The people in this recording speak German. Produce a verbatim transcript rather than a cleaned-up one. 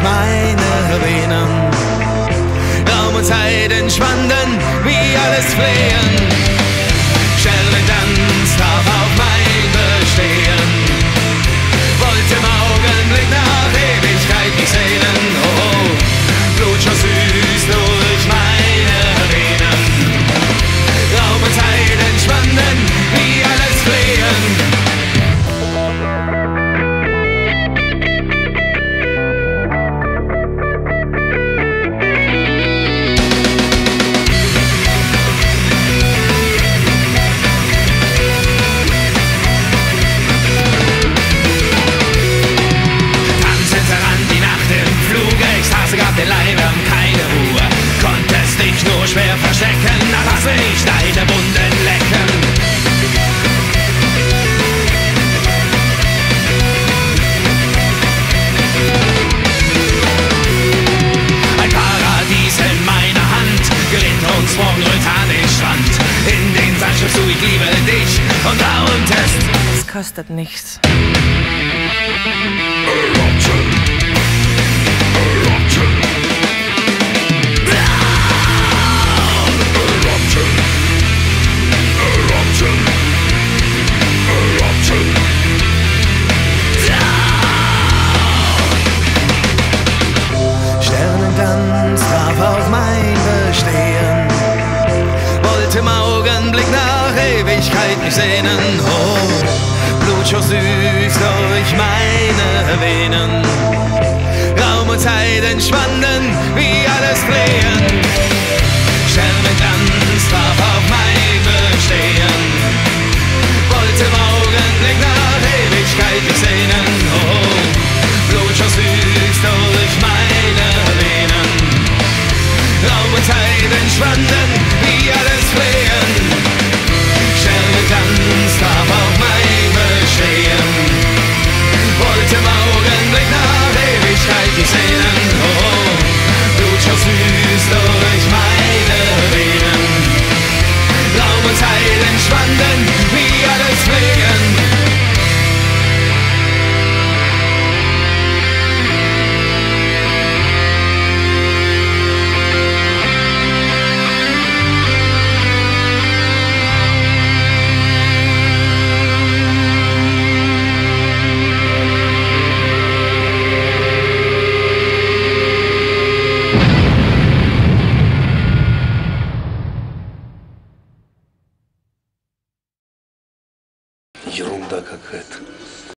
meine Venen. Raum und Zeit entschwanden, wie alles flehen. Sternentanz darf auf mein Bestehen. Wollte im Augenblick nach Ewigkeit mich sehnen. Oh, Blut schoss süß durch meine Venen. Raum und Zeit entschwanden, wie alles flehen. Gab den Leibern keine Ruhe, konntest dich nur schwer verstecken, da lasse ich deine Wunden lecken. Ein Paradies in meiner Hand, geriet uns vom Rötanisch-Strand. In den Sand schriebst du, ich liebe dich, und darunterst es kostet nichts. Eruption. Sternenglanz traf auf mein Bestehen. Wollte im Augenblick nach Ewigkeit mich sehnen. Oh, Blut schoss süß durch meine Venen. Raum und Zeit entschwanden, wie alles flehen. Sternenglanz traf auf mein Bestehen. Wollte im Augenblick nach Ewigkeit mich sehnen. Oh, Blut schoss süß durch meine Venen. Raum und Zeit entschwanden, wie alles flehen. Sternenglanz traf auf mein Bestehen. Wollte im Augenblick nach Ewigkeit mich sehnen. Oh, Blut schoss süß durch meine Venen. Raum und Zeit entschwanden, wie alles flehen. Ерунда какая-то.